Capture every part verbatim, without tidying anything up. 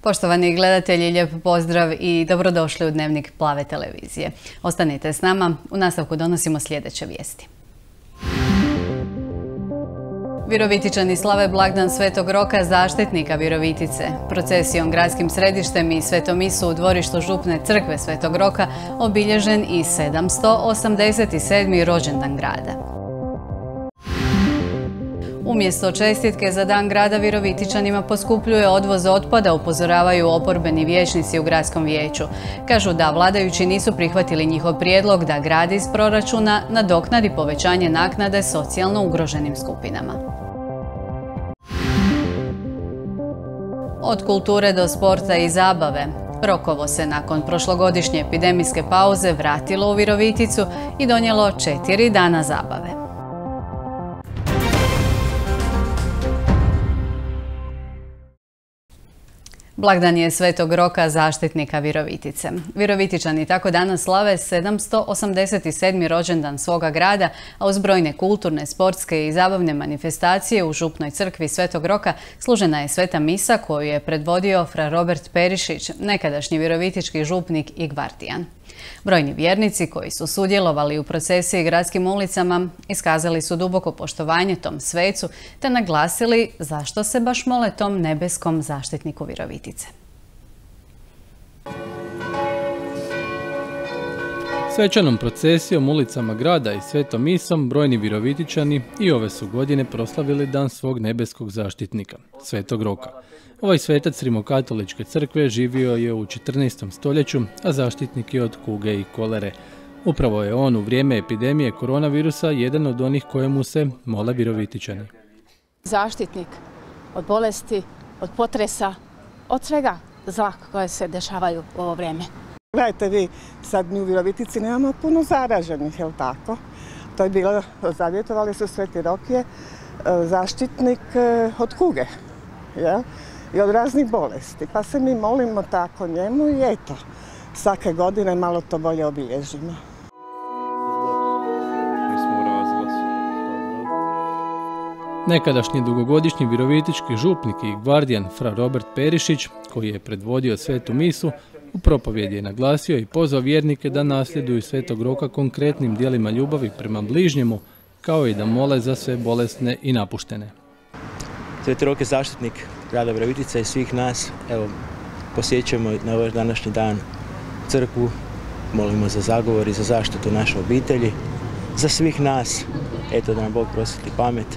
Poštovani gledatelji, lijep pozdrav i dobrodošli u Dnevnik Plave televizije. Ostanite s nama, u nastavku donosimo sljedeće vijesti. Virovitičani slave blagdan Svetog Roka, zaštitnika Virovitice. Procesijom gradskim središtem i svetom misu u dvorištu župne crkve Svetog Roka obilježen i sedamsto osamdeset sedmi rođendan grada. Umjesto čestitke za dan grada Virovitičanima poskupljuje odvoz otpada, upozoravaju oporbeni vijećnici u gradskom vijeću. Kažu da vladajući nisu prihvatili njihov prijedlog da grad iz proračuna nadoknadi povećanje naknade socijalno ugroženim skupinama. Od kulture do sporta i zabave. Rokovo se nakon prošlogodišnje epidemijske pauze vratilo u Viroviticu i donijelo četiri dana zabave. Blagdan je Svetog Roka, zaštitnika Virovitice. Virovitičani tako danas slave sedamsto osamdeset sedmi rođendan svoga grada, a uz brojne kulturne, sportske i zabavne manifestacije u župnoj crkvi Svetog Roka služena je sveta misa koju je predvodio fra Robert Perišić, nekadašnji virovitički župnik i gvardijan. Brojni vjernici koji su sudjelovali u procesiji gradskim ulicama iskazali su duboko poštovanje tom svecu te naglasili zašto se baš mole tom nebeskom zaštitniku Virovitice. Svečanom procesijom ulicama grada i svetom misom brojni Virovitičani i ove su godine proslavili dan svog nebeskog zaštitnika, Svetog Roka. Ovaj svetac rimokatoličke crkve živio je u četrnaestom stoljeću, a zaštitnik je od kuge i kolere. Upravo je on u vrijeme epidemije koronavirusa jedan od onih kojemu se mole Virovitičani. Zaštitnik od bolesti, od potresa, od svega zla koje se dešavaju u ovo vrijeme. Gledajte vi, sad mi u Virovitici nemamo puno zaraženih, je li tako? To je bilo, zavjetovali su Sveti Rok je zaštitnik od kuge, jel? I od raznih bolesti. Pa se mi molimo tako njemu i eto, svake godine malo to bolje obilježimo. Nekadašnji dugogodišnji virovitički župnik i gvardijan fra Robert Perišić, koji je predvodio svetu misu, u propovjedi je naglasio i pozvao vjernike da nasljeduju Svetog Roka konkretnim djelima ljubavi prema bližnjemu, kao i da mole za sve bolesne i napuštene. Sveti Rok je zaštitnik grada Virovitice i svih nas. Evo, posjećujemo na ovaj današnji dan crkvu, molimo za zagovor i za zaštitu naše obitelji, za svih nas. Eto, da nam Bog prosvjetli pamet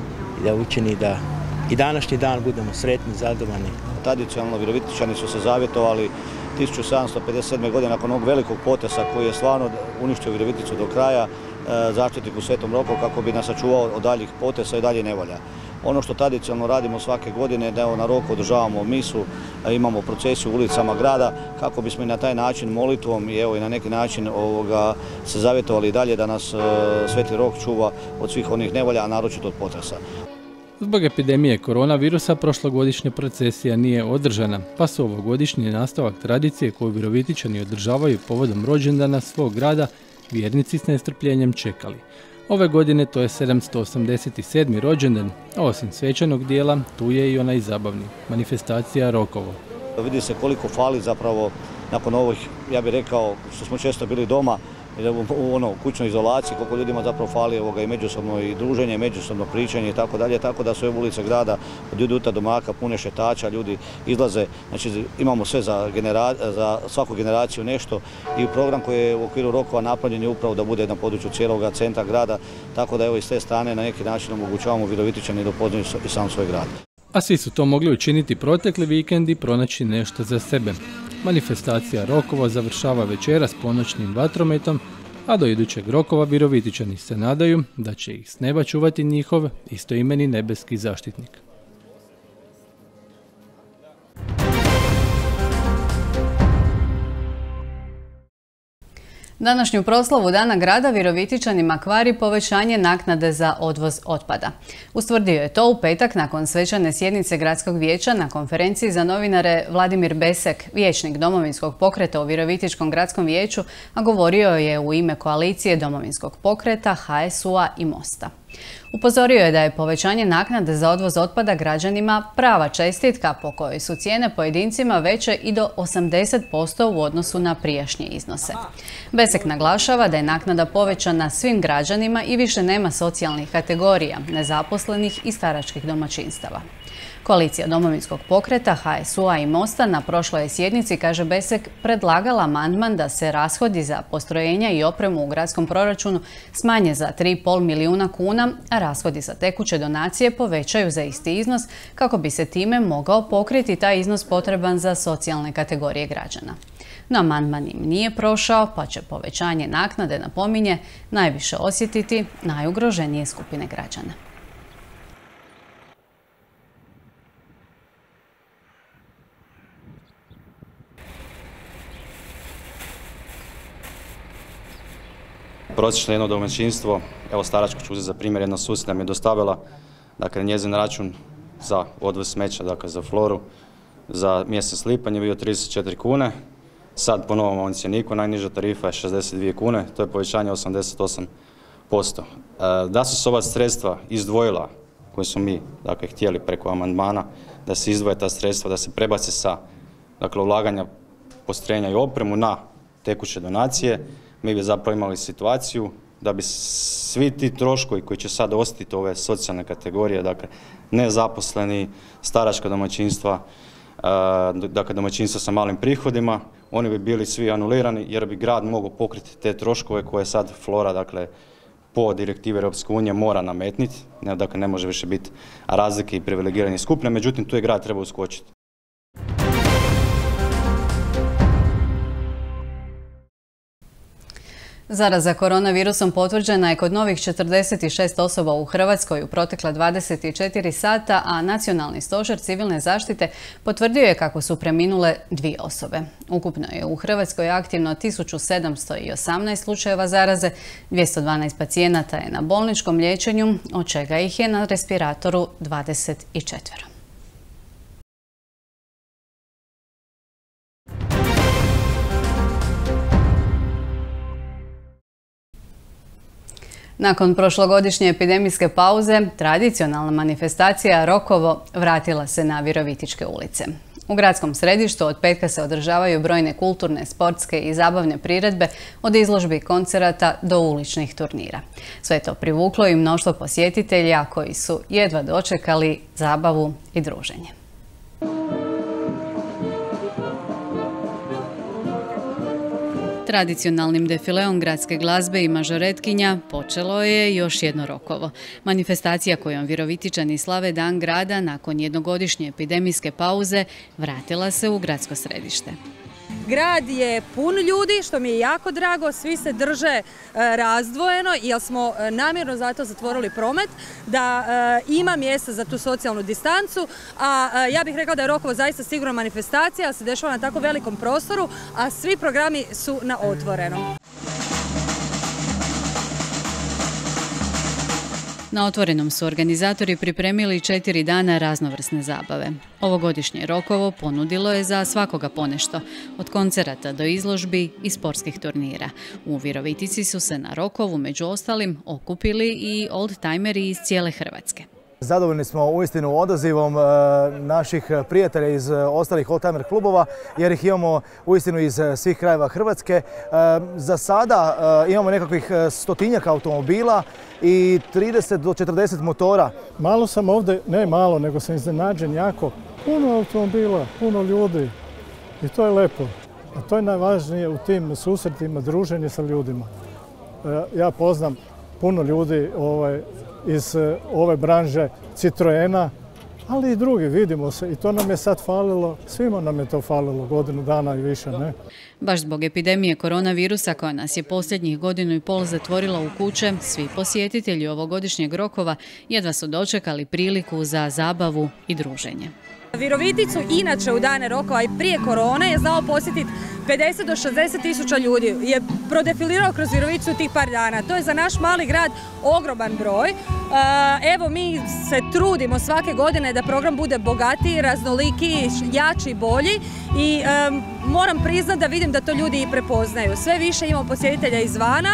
i da učini da i današnji dan budemo sretni, zadovoljni. Tradicionalno Virovitičani su se zavjetovali tisuću sedamsto pedeset sedme. godine nakon ovog velikog potresa koji je stvarno uništio Viroviticu do kraja, zaštitniku Svetom Roku kako bi nas sačuvao od daljih potresa i dalje nevolja. Ono što tradicionalno radimo svake godine, da na Roku održavamo misu, imamo procesiju u ulicama grada kako bismo i na taj način molitvom i evo i na neki način ovoga, se zavjetovali i dalje da nas Sveti Rok čuva od svih onih nevolja, a naročito od potresa. Zbog epidemije koronavirusa prošlogodišnja procesija nije održana, pa su ovogodišnji nastavak tradicije koju Virovitičani održavaju povodom rođendana svog grada vjernici s nestrpljenjem čekali. Ove godine to je sedamsto osamdeset sedmi rođendan, a osim svečanog dijela tu je i onaj zabavni, manifestacija Rokovo. Vidi se koliko fali zapravo nakon ovih, ja bih rekao, što smo često bili doma, u ono, kućnoj izolaciji, koliko ljudima zapravo fali ovoga i međusobno i druženje, i međusobno pričanje i tako dalje, tako da su ulice grada od jutra do mraka pune šetača, ljudi izlaze, znači imamo sve za, genera, za svaku generaciju nešto i program koji je u okviru Rokova napravljen je upravo da bude na području cijelog centra grada, tako da evo iz te strane na neki način omogućavamo Virovitičani da upoznaju i sam svoj grad. A svi su to mogli učiniti protekli vikend i pronaći nešto za sebe. Manifestacija Rokovo završava večeras ponoćnim vatrometom, a do idućeg Rokova Virovitičani se nadaju da će ih s neba čuvati njihov istoimeni nebeski zaštitnik. Današnju proslavu Dana grada Virovitičanima kvari povećanje naknade za odvoz otpada. Ustvrdio je to u petak nakon svečane sjednice Gradskog vijeća na konferenciji za novinare Vladimir Besek, vijećnik Domovinskog pokreta u Virovitičkom gradskom vijeću, a govorio je u ime koalicije Domovinskog pokreta, H S U-a i Mosta. Upozorio je da je povećanje naknade za odvoz otpada građanima prava čestitka po kojoj su cijene pojedincima veće i do osamdeset posto u odnosu na prijašnje iznose. Besek naglašava da je naknada povećana svim građanima i više nema socijalnih kategorija, nezaposlenih i staračkih domaćinstava. Koalicija Domovinskog pokreta, H S U-a i Mosta na prošloj je sjednici, kaže Besek, predlagala amandman da se rashodi za postrojenja i opremu u gradskom proračunu smanje za tri i pol milijuna kuna, a rashodi za tekuće donacije povećaju za isti iznos kako bi se time mogao pokriti taj iznos potreban za socijalne kategorije građana. No amandman im nije prošao, pa će povećanje naknade, napominje, najviše osjetiti najugroženije skupine građana. Prosječno jedno domaćinstvo, evo staračko ću uzeti za primjer, jedna susjeda mi je dostavila, dakle njezin račun za odvoz smeća, dakle za Floru, za mjesec lipanj je bio trideset četiri kune, sad po novom ovom cjeniku najniža tarifa je šezdeset dvije kune, to je povećanje osamdeset osam posto. Da su se ova sredstva izdvojila, koje smo mi dakle, htjeli preko amandmana, da se izdvoje ta sredstva, da se prebace sa dakle, ulaganja postrojenja i opremu na tekuće donacije, mi bi zapravo imali situaciju da bi svi ti troškovi koji će sad ostati ove socijalne kategorije, dakle nezaposleni, staračka domaćinstva, dakle domaćinstva sa malim prihodima, oni bi bili svi anulirani jer bi grad mogao pokriti te troškove koje sad Flora, dakle po direktivi Europske unije mora nametniti, dakle ne može više biti razlike i privilegiranih skupina, međutim tu je grad treba uskočiti. Zaraza koronavirusom potvrđena je kod novih četrdeset šest osoba u Hrvatskoj u protekla dvadeset četiri sata, a Nacionalni stožer civilne zaštite potvrdio je kako su preminule dvije osobe. Ukupno je u Hrvatskoj aktivno tisuću sedamsto osamnaest slučajeva zaraze, dvjesto dvanaest pacijenata je na bolničkom liječenju, od čega ih je na respiratoru dvadeset četiri. Nakon prošlogodišnje epidemijske pauze, tradicionalna manifestacija Rokovo vratila se na Virovitičke ulice. U gradskom središtu od petka se održavaju brojne kulturne, sportske i zabavne priredbe, od izložbi koncerata do uličnih turnira. Sve to privuklo i mnoštvo posjetitelja koji su jedva dočekali zabavu i druženje. Tradicionalnim defileom gradske glazbe i mažoretkinja počelo je još jedno Rokovo. Manifestacija kojom Virovitičani slave Dan grada nakon jednogodišnje epidemijske pauze vratila se u gradsko središte. Grad je pun ljudi, što mi je jako drago, svi se drže razdvojeno jer smo namjerno zato zatvorili promet, da ima mjesta za tu socijalnu distancu, a ja bih rekla da je Rokovo zaista sigurna manifestacija, se dešava na tako velikom prostoru, a svi programi su na otvorenom. Na otvorenom su organizatori pripremili četiri dana raznovrsne zabave. Ovogodišnje Rokovo ponudilo je za svakoga ponešto, od koncerata do izložbi i sportskih turnira. U Virovitici su se na Rokovu među ostalim okupili i oldtimeri iz cijele Hrvatske. Zadovoljni smo uistinu odazivom naših prijatelja iz ostalih oldtimer klubova jer ih imamo uistinu iz svih krajeva Hrvatske. Za sada imamo nekakvih stotinjak automobila i trideset do četrdeset motora. Malo sam ovdje, ne malo, nego sam iznenađen jako. Puno automobila, puno ljudi i to je lepo. A to je najvažnije u tim susretima, druženje sa ljudima. Ja poznam puno ljudi ovaj, iz ove branže Citroena, ali i drugi, vidimo se i to nam je sad falilo, svima nam je to falilo godinu dana i više, ne? Baš zbog epidemije koronavirusa koja nas je posljednjih godinu i pol zatvorila u kuće, svi posjetitelji ovogodišnjeg Rokova jedva su dočekali priliku za zabavu i druženje. Viroviticu inače u dane Rokova i prije korone je znao posjetiti pedeset do šezdeset tisuća ljudi. Je prodefilirao kroz Viroviticu tih par dana. To je za naš mali grad ogroman broj. Evo, mi se trudimo svake godine da program bude bogatiji, raznoliki, jači, bolji i moram priznati da vidim da to ljudi i prepoznaju. Sve više imamo posjetitelja izvana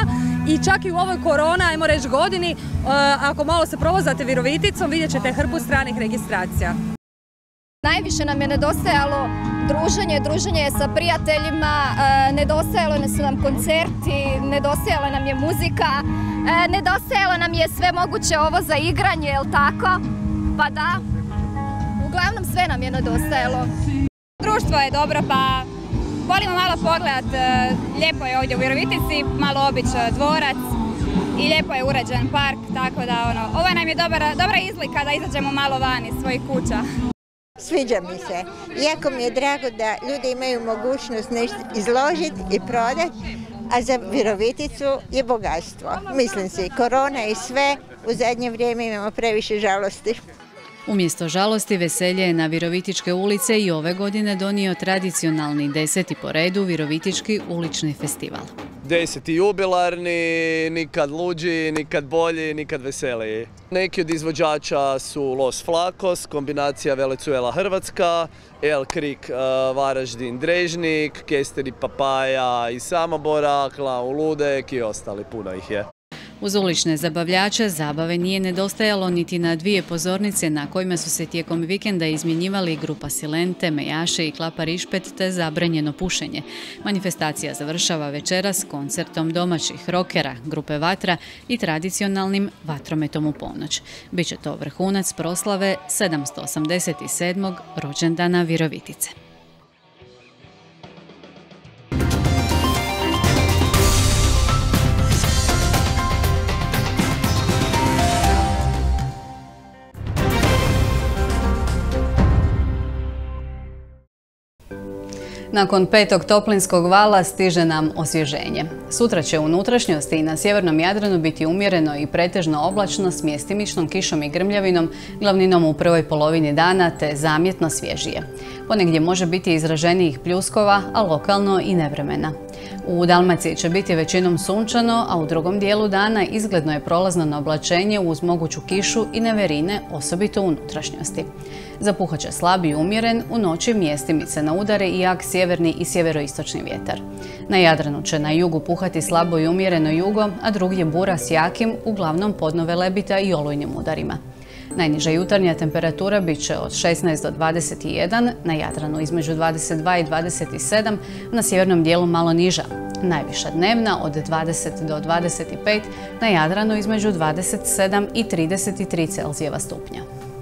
i čak i u ovoj korona, ajmo reći godini, ako malo se provozate Viroviticom, vidjet ćete hrpu stranih registracija. Najviše nam je nedostajalo druženje, druženje sa prijateljima, nedostajalo su nam koncerti, nedostajala nam je muzika, nedostajalo nam je sve moguće ovo za igranje, jel tako? Pa da, uglavnom sve nam je nedostajalo. Društvo je dobro, pa volimo malo pogledat, lijepo je ovdje u Virovitici, malo obići dvorac i lijepo je uređen park, tako da ono, ovo nam je dobra, dobra izlika da izađemo malo van iz svojih kuća. Sviđa mi se. Jako mi je drago da ljudi imaju mogućnost nešto izložiti i prodati, a za Viroviticu je bogatstvo. Mislim si, korona i sve, u zadnje vrijeme imamo previše žalosti. Umjesto žalosti, veselje je na Virovitičke ulice i ove godine donio tradicionalni deseti po redu Virovitički ulični festival. Deseti jubilarni, nikad luđi, nikad bolji, nikad veseliji. Neki od izvođača su Los Flacos, kombinacija Venezuela Hrvatska, El Krik Varaždin Drežnik, Kesteri Papaja iz Samobora, Klaun Ludek i ostali, puno ih je. Uz ulične zabavljače zabave nije nedostajalo niti na dvije pozornice na kojima su se tijekom vikenda izmjenjivali grupa Silente, Mejaše i Klapa Rišpet te zabranjeno pušenje. Manifestacija završava večeras koncertom domaćih rokera, grupe Vatra i tradicionalnim vatrometom u ponoć. Biće to vrhunac proslave sedamsto osamdeset sedmog rođendana Virovitice. Nakon petog toplinskog vala stiže nam osvježenje. Sutra će u unutrašnjosti i na sjevernom Jadranu biti umjereno i pretežno oblačno s mjestimičnom kišom i grmljavinom, glavninom u prvoj polovini dana te zamjetno svježije. Ponegdje može biti izraženijih pljuskova, a lokalno i nevremena. U Dalmaciji će biti većinom sunčano, a u drugom dijelu dana izgledno je prolazno na oblačenje uz moguću kišu i neverine, osobito u unutrašnjosti. Zapuhat će slab i umjeren, u noći mjestimice na udare i jak sjeverni i sjeveroistočni vjetar. Na Jadranu će na jugu puhati slabo i umjereno jugo, a drugdje bura s jakim, uglavnom podno Velebita i olujnim udarima. Najniža jutarnja temperatura bit će od šesnaest do dvadeset jedan, na Jadranu između dvadeset dva i dvadeset sedam, na sjevernom dijelu malo niža. Najviša dnevna od dvadeset do dvadeset pet, na Jadranu između dvadeset sedam i trideset tri Celzijeva stupnja.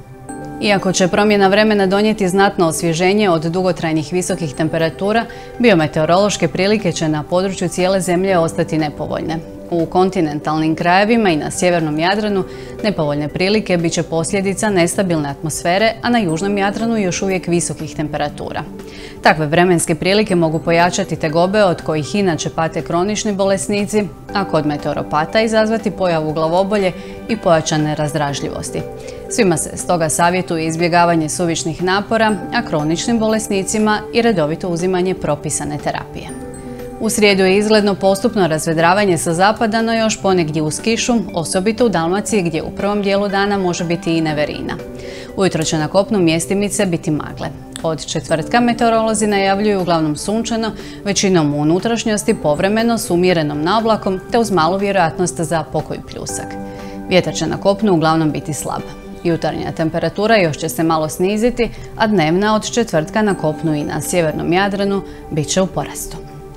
Iako će promjena vremena donijeti znatno osvježenje od dugotrajnih visokih temperatura, biometeorološke prilike će na području cijele zemlje ostati nepovoljne. U kontinentalnim krajevima i na sjevernom Jadranu nepovoljne prilike bit će posljedica nestabilne atmosfere, a na južnom Jadranu još uvijek visokih temperatura. Takve vremenske prilike mogu pojačati tegobe od kojih inače pate kronični bolesnici, a kod meteoropata izazvati pojavu glavobolje i pojačane razdražljivosti. Svima se stoga savjetuje izbjegavanje suvišnih napora, a kroničnim bolesnicima i redovito uzimanje propisane terapije. U srijedu je izgledno postupno razvedravanje sa zapada, no još ponegdje uz kišu, osobito u Dalmaciji gdje u prvom dijelu dana može biti i neverina. Ujutro će na kopnu mjestimice biti magle. Od četvrtka meteorolozi najavljuju uglavnom sunčano, većinom u unutrašnjosti povremeno s umjerenom naoblakom te uz malu vjerojatnost za pokoji pljusak. Vjetar će na kopnu uglavnom biti slab. Jutarnja temperatura još će se malo sniziti, a dnevna od četvrtka na kopnu i na sjevernom Jadranu bit će u porastu.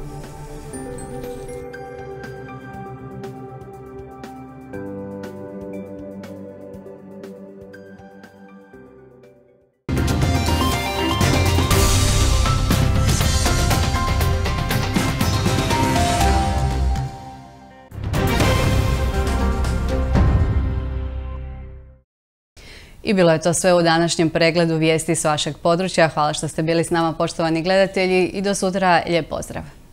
I bilo je to sve u današnjem pregledu vijesti s vašeg područja. Hvala što ste bili s nama, poštovani gledatelji, i do sutra lijep pozdrav.